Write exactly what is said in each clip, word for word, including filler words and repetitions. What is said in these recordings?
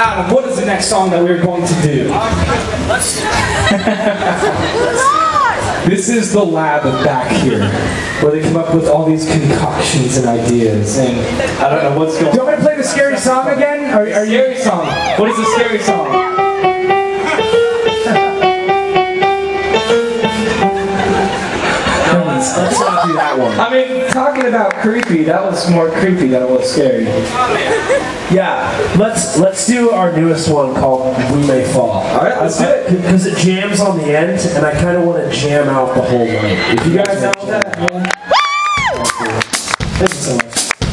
Adam, what is the next song that we're going to do? This is the lab back here, where they come up with all these concoctions and ideas, and I don't know what's going on. Do you want me to play the scary song again? Are, are Scary you... song. What is the scary song? Let's not do that one. I mean, talking about creepy, that was more creepy than it was scary. Yeah, let's let's do our newest one called We May Fall. Alright, let's do it. Because it jams on the end, and I kind of want to jam out the whole night. If you guys know that, yeah. Thank you so much.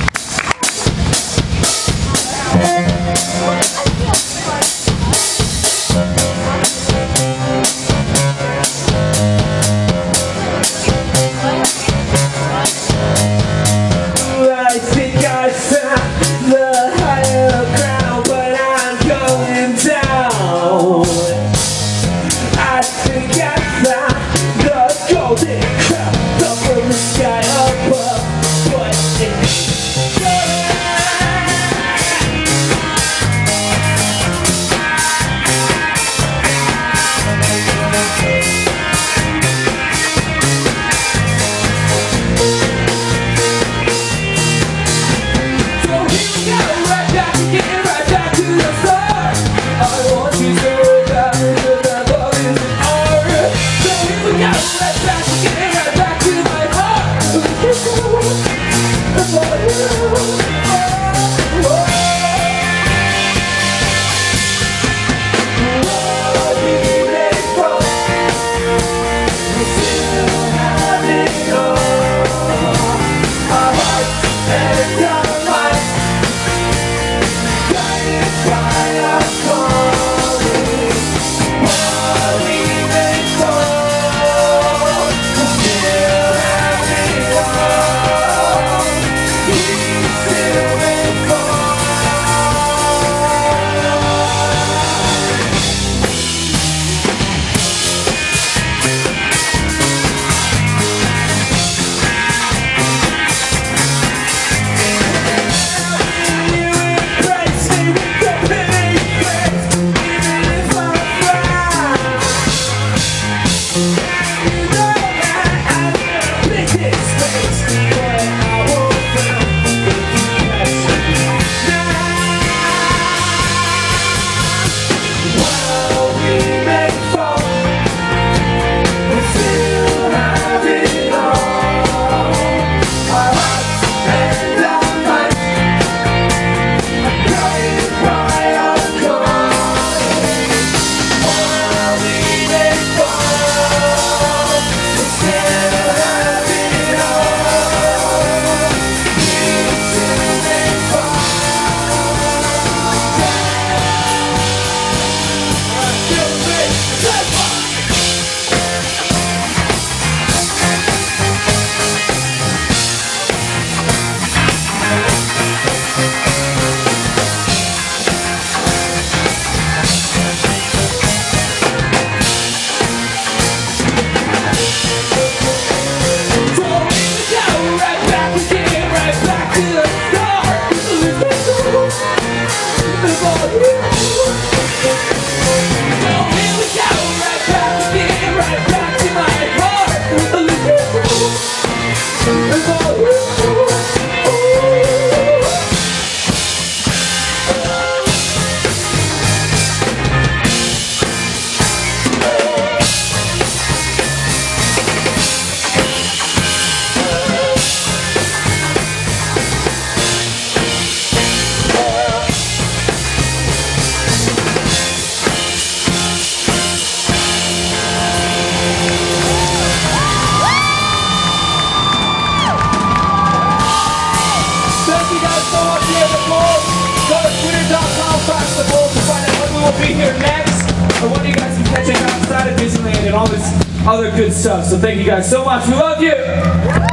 Be here next, or when you guys can catch it outside of Disneyland and all this other good stuff. So thank you guys so much. We love you.